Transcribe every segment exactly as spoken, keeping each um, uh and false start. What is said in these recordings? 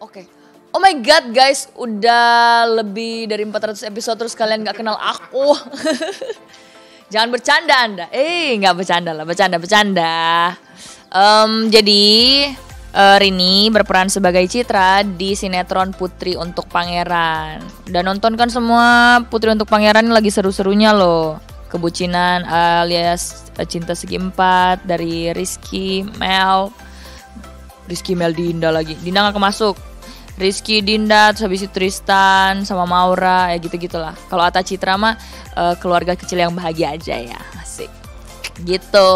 Oke. Oh my god guys, udah lebih dari empat ratus episode terus kalian gak kenal aku. Jangan bercanda Anda. Eh, gak bercanda lah, bercanda-bercanda. Um, jadi uh, Rini berperan sebagai Citra di sinetron Putri Untuk Pangeran. Dan nonton kan semua Putri Untuk Pangeran lagi seru-serunya loh. Kebucinan alias cinta segi empat dari Rizky, Mel. Rizky, Mel, Dinda lagi. Dinda gak kemasuk. Rizky, Dinda, terus habis itu Tristan sama Maura, ya gitu-gitulah. Kalau Atta Citra mah uh, keluarga kecil yang bahagia aja ya, asik. Gitu.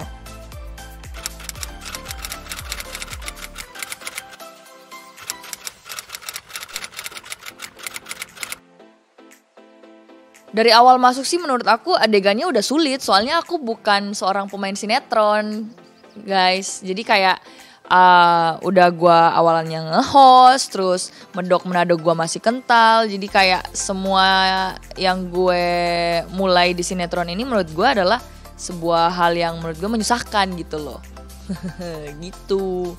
Dari awal masuk sih menurut aku adegannya udah sulit, soalnya aku bukan seorang pemain sinetron, guys. Jadi kayak Uh, udah gue awalnya nge-host, terus medok menado gue masih kental. Jadi kayak semua yang gue mulai di sinetron ini menurut gue adalah sebuah hal yang menurut gue menyusahkan gitu loh. Gitu.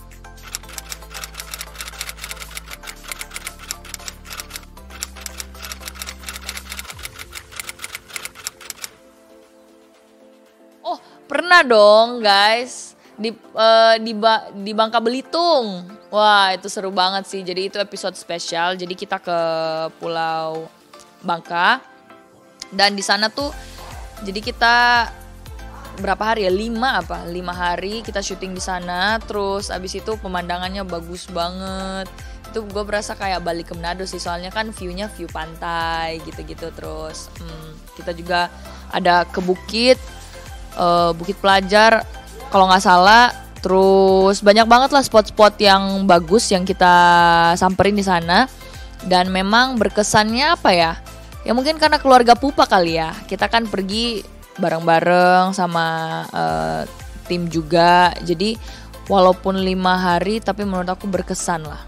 Oh pernah dong guys. Di uh, di ba- di Bangka Belitung. Wah, itu seru banget sih. Jadi itu episode spesial. Jadi kita ke Pulau Bangka. Dan di sana tuh jadi kita berapa hari ya? lima apa? lima hari kita syuting di sana. Terus abis itu pemandangannya bagus banget. Itu gue berasa kayak balik ke Manado sih. Soalnya kan view-nya view pantai gitu-gitu. Terus hmm, kita juga ada ke bukit uh, Bukit Pelajar kalau nggak salah. Terus banyak banget lah spot-spot yang bagus yang kita samperin di sana. Dan memang berkesannya apa ya? Ya mungkin karena keluarga Pupa kali ya. Kita kan pergi bareng-bareng sama uh, tim juga. Jadi walaupun lima hari tapi menurut aku berkesan lah.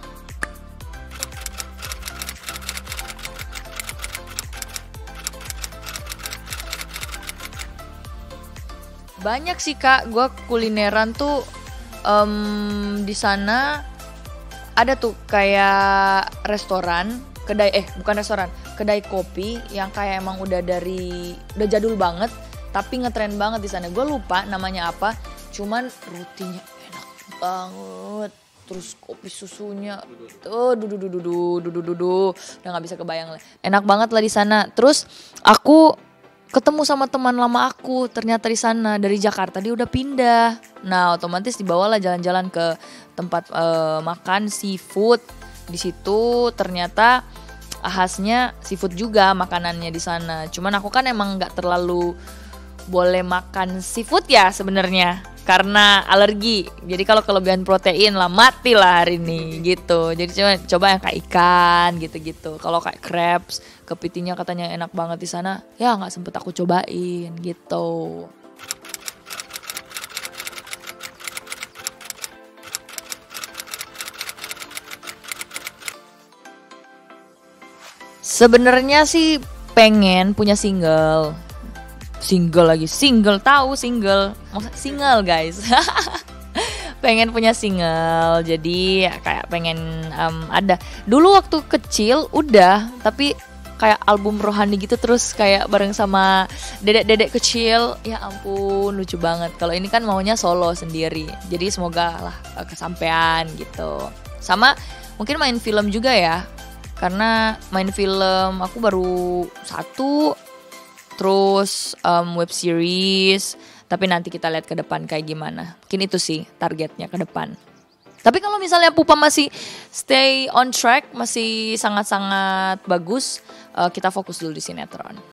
Banyak sih kak, gue kulineran tuh um, di sana ada tuh kayak restoran, kedai eh bukan restoran, kedai kopi yang kayak emang udah dari udah jadul banget, tapi ngetren banget di sana. Gue lupa namanya apa, cuman rotinya enak banget, terus kopi susunya tuh dudu dudu dudu dudu dudu, udah nggak bisa kebayang lah, enak banget lah di sana. Terus aku ketemu sama teman lama aku ternyata di sana dari Jakarta, dia udah pindah. Nah otomatis dibawalah jalan-jalan ke tempat uh, makan seafood di situ. Ternyata khasnya seafood juga makanannya di sana. Cuman aku kan emang nggak terlalu boleh makan seafood ya sebenarnya karena alergi. Jadi kalau kelebihan protein lah mati lah hari ini gitu. Jadi coba coba yang kayak ikan gitu-gitu. Kalau kayak crabs, kepitingnya katanya enak banget di sana. Ya nggak sempet aku cobain gitu. Sebenarnya sih pengen punya single. Single lagi, single tahu single, maksud single guys. Pengen punya single, jadi kayak pengen um, ada. Dulu waktu kecil udah, tapi kayak album rohani gitu terus kayak bareng sama dedek-dedek kecil. Ya ampun, lucu banget. Kalau ini kan maunya solo sendiri, jadi semoga lah kesampean gitu. Sama mungkin main film juga ya, karena main film aku baru satu. Terus um, web series. Tapi nanti kita lihat ke depan kayak gimana. Mungkin itu sih targetnya ke depan. Tapi kalau misalnya Pupa masih stay on track, masih sangat-sangat bagus, uh, kita fokus dulu di sinetron.